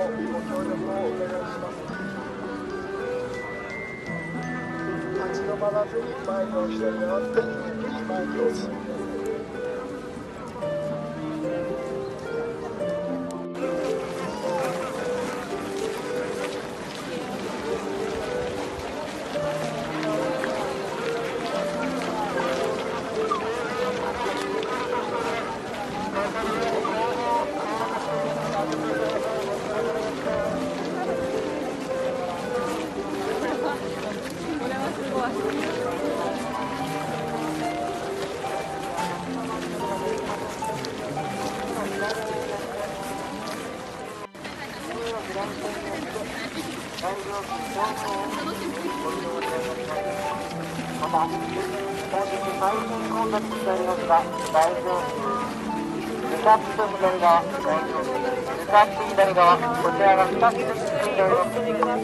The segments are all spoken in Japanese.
ご協力をお願いします。立ち止まらずに前の人に合わせて前にお進みください。また、本日大変混雑しておりますが、大丈夫。向かって左側、向かって左側、こちらが2つ進んでおります。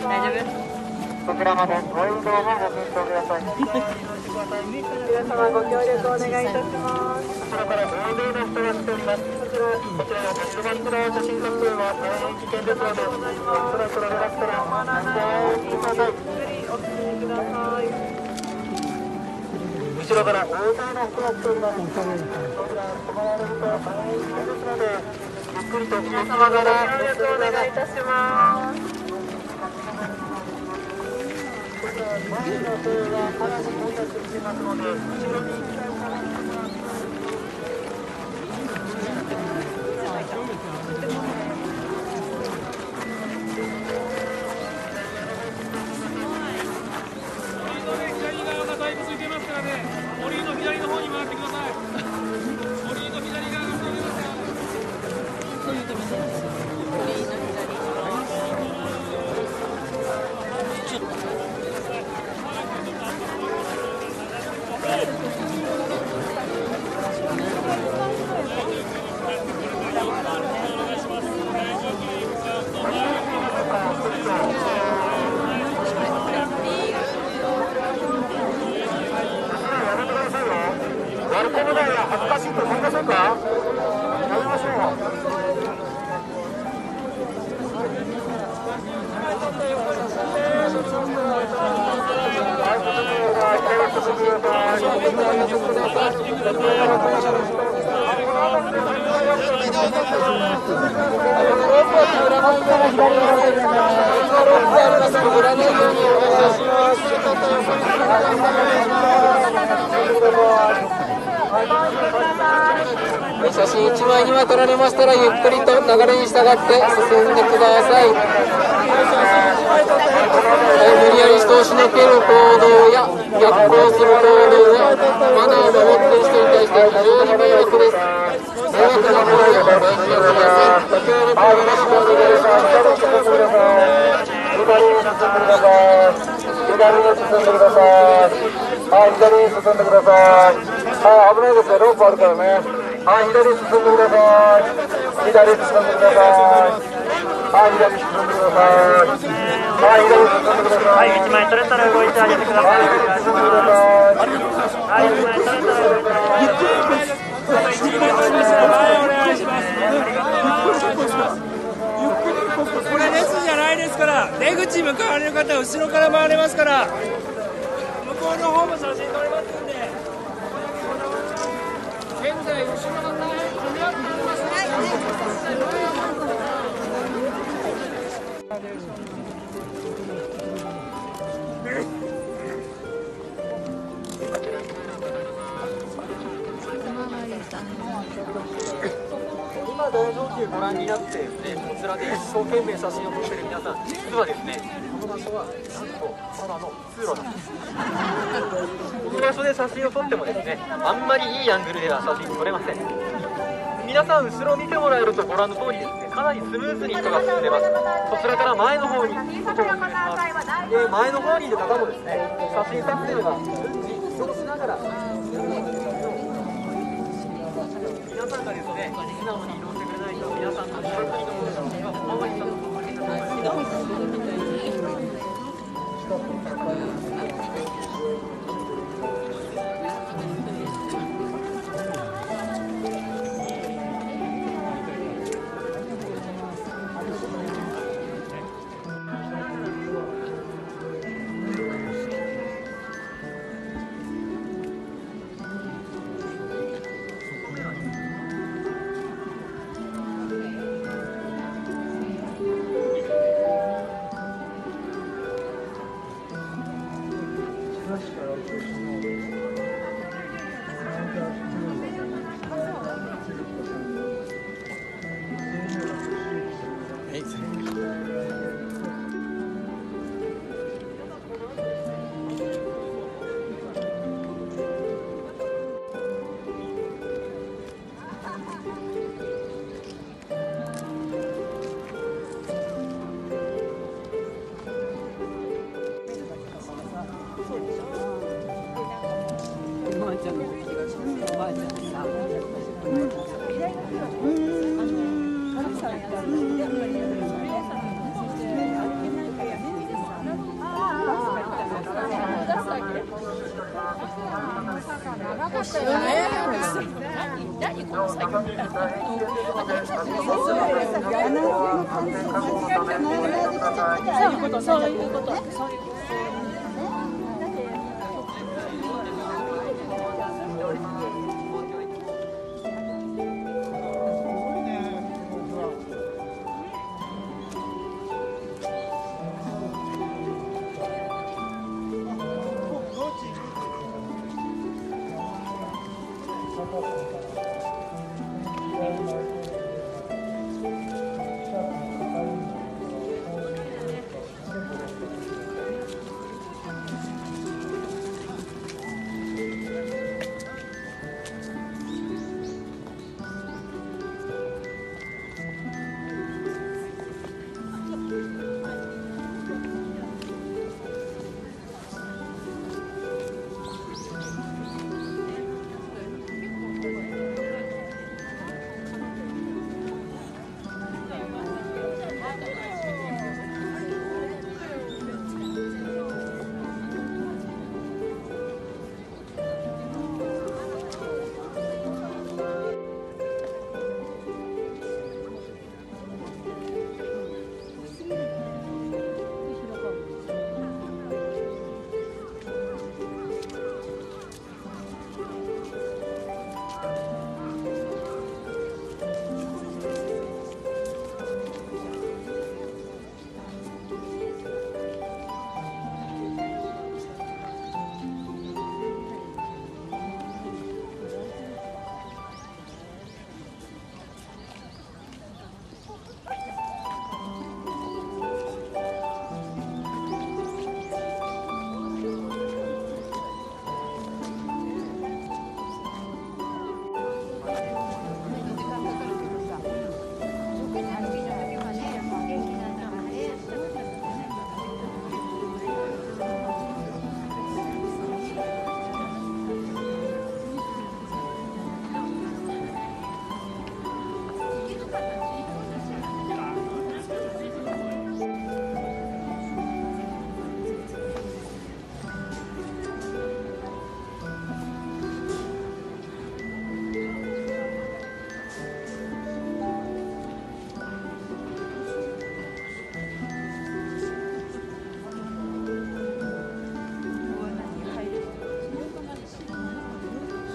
大丈夫？こちらまでご移動もご検討ください。皆様ご協力お願いいたします。こちらから大勢の人が来ております。こちらのベストバックの写真撮影は大変危険ですので、そろそろよかったらご覧ください。お進みください。後ろから大勢の人が来ております。そちら止まられると大変危険ですので、ゆっくりと皆様からご協力お願いいたします。前の方がかなり混雑していますので、後ろに行きたいと思います。 左側がだいぶ空いてますからね、森の左の方に回ってください。森の左側が空いてますから。そういうところです。割り込むのは恥ずかしいと思いませんか？やめましょう。写真1枚2枚撮られましたら、ゆっくりと流れに従って進んでください。無理やり人をしのける行動や逆行する行動はマナーを守っている人に対して非常に迷惑です。迷惑な行為をご遠慮ください。ご協力よろしくお願いします。左に進んでください。左に進んでください。はい、左に進んでください。はい、危ないですよ、ロープあるからね。はい、左に進んでください。左に進んでください。はい、左に進んでください。はい、左に進んでください。はい、1枚取れたら動いてあげてください。はい、進んでください。はい、1枚取れたら動いてあげてください。これ列じゃないですから、出口向かわれる方は後ろから回れますから、向こうの方も写真撮れますんで。現在後ろの大変混み合っております。今大道中ご覧になってですね、こちらで一生懸命写真を撮っている皆さん、実はですね、この場所はなんとただの通路なんです。この場所で写真を撮ってもですね、あんまりいいアングルでは写真撮れません。皆さん後ろを見てもらえるとご覧の通りですね、かなりスムーズに人が進んでます。こちらから前の方に人を進めます。で、前の方にいる方もですね、写真撮影は順次移動しながら皆さんがですね、素直に移動してくれないと、皆さんの後ろにいるの写真はこのままにしたと思いそういうこと。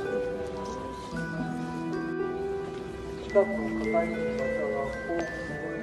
近くを抱える方は多くおられ